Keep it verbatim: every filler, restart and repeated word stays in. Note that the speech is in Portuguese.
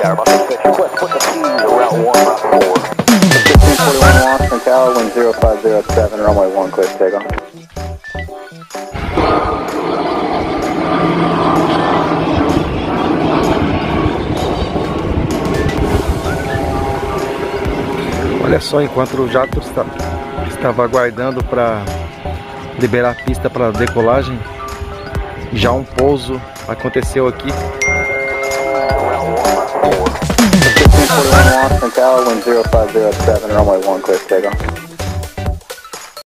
Radar, Buffalo six, request put the keys around one, route four. fifteen forty-one Washington Tower, wind zero five zero seven, runway one, clear for takeoff. Olha só, enquanto o jato está, estava aguardando para liberar a pista para decolagem, já um pouso aconteceu aqui. fifteen forty-one Washington Tower, wind zero five zero seven, runway one, clear for takeoff.